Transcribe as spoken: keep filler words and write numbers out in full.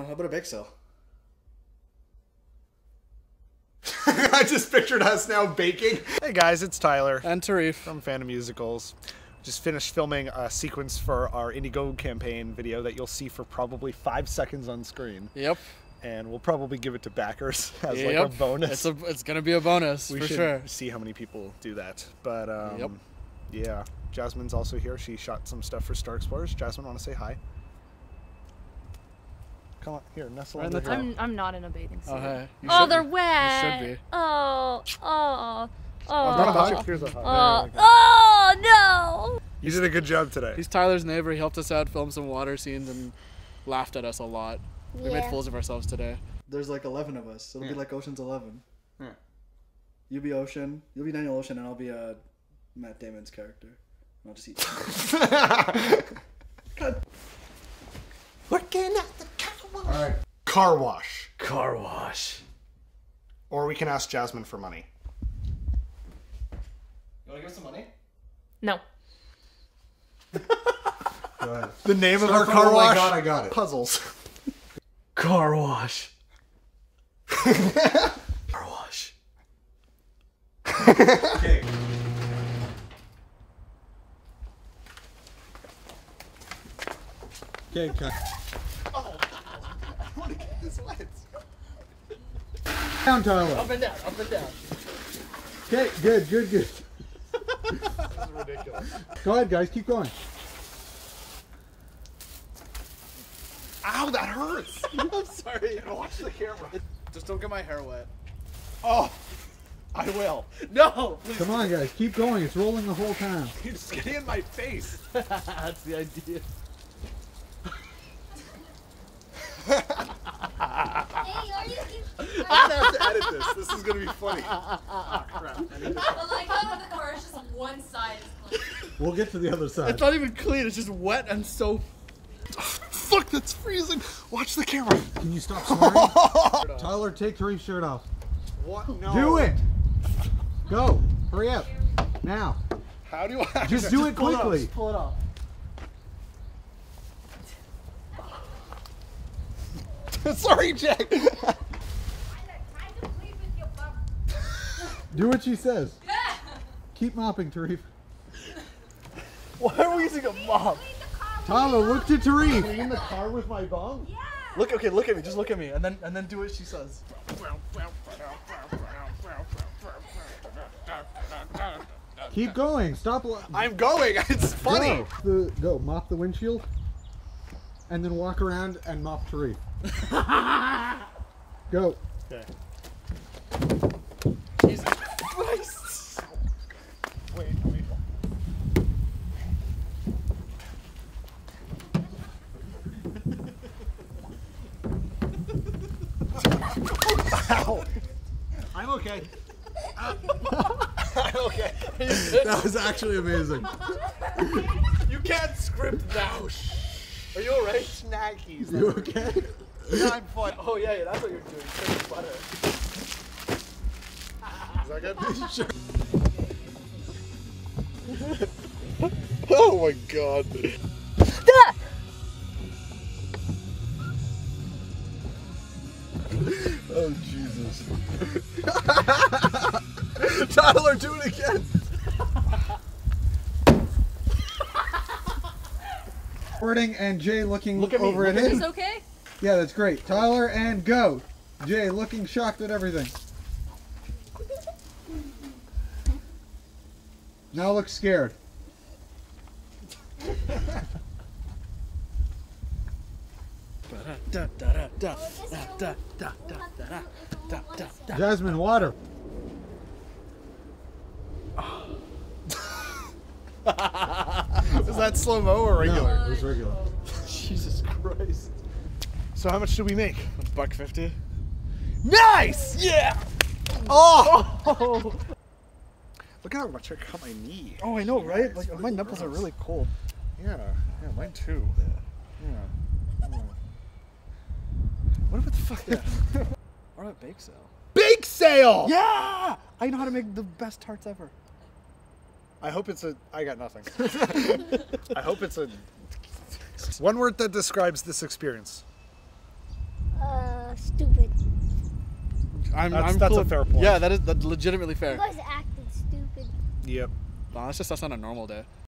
how about a bake sale? I just pictured us now baking. Hey guys, it's Tyler. And Tarif. From Phantom Musicals. Just finished filming a sequence for our Indiegogo campaign video that you'll see for probably five seconds on screen. Yep. And we'll probably give it to backers as yep. like a bonus. It's, a, it's gonna be a bonus, we for should sure. see how many people do that. But um, yep. yeah, Jasmine's also here. She shot some stuff for Star Explorers. Jasmine, want to say hi? Come on, here, nestle right under the here. I'm, I'm not in a bathing suit. Oh, hey. You Oh, should they're be. wet. You should be. Oh, oh, oh. Not a hug, here's a hug. Oh, oh, no. You did a good job today. He's Tyler's neighbor. He helped us out, film some water scenes, and laughed at us a lot. We Yeah. made fools of ourselves today. There's like eleven of us. It'll Yeah. be like Ocean's Eleven. Yeah. You'll be Ocean. You'll be Daniel Ocean, and I'll be uh, Matt Damon's character. And I'll just eat. God. Looking at the car wash. All right. Car wash. Car wash. Or we can ask Jasmine for money. You want to give us some money? No. Go ahead. The name Start of our from, car oh my wash? God, I got it. Puzzles. Car wash. Car wash. Okay. Okay, cut. I want to get this wet. Down, Tyler. Up and down, up and down. Okay, good, good, good. This is ridiculous. Go ahead, guys. Keep going. Ow, that hurts. I'm sorry. Watch the camera. Just don't get my hair wet. Oh, I will. No! Please. Come on, guys. Keep going. It's rolling the whole time. It's getting in my face. That's the idea. Hey, are you... I'm gonna have to edit this. This is gonna be funny. Oh crap. I need to... I like how the car is just one side is clean. We'll get to the other side. It's not even clean. It's just wet and so... Fuck, that's freezing. Watch the camera. Can you stop swearing? Tyler, take Tarif's shirt off. What? No. Do it. Go. Hurry up. Now. How do I? Just do it Pull it off. quickly. Just pull it off. Sorry, Jack. Do what she says. Keep mopping, Tarif. Why are we using a mop? Tyler, look to Tarif. Clean the car with my bong? Yeah. Look, okay, look at me. Just look at me, and then and then do what she says. Keep going. Stop. I'm going. It's funny. Go. The, go. Mop the windshield. And then walk around and mop Tarif. Go. Okay. Jesus Christ. Wait, wait. Ow. I'm okay. I'm okay. That was actually amazing. You can't script that. Are you alright? Snackies. You okay? Yeah, I'm fine. Oh yeah, yeah, that's what you're doing. Script butter. Is that good? Sure. Oh my god. Oh Jesus. Tyler, do it again. Recording and Jay looking Look at me, over look at at him. It's okay? Yeah, that's great. Tyler and go. Jay looking shocked at everything. Now look scared. Jasmine, water. Is that slow-mo or regular? No, it was regular. Jesus Christ. So how much did we make? A buck fifty. Nice! Yeah! Oh! Look at how much I cut my knee. Oh, I know, right? Like my nipples are really cold. Yeah, yeah, mine too. Yeah. Yeah. What about the fuck? Yeah. What about bake sale? Bake sale! Yeah! I know how to make the best tarts ever. I hope it's a. I got nothing. I hope it's a. One word that describes this experience. I'm. That's- I'm that's cool a with- fair point. Yeah, that is that's legitimately You fair. guys acted stupid. Yep. Nah, that's just us on a normal day.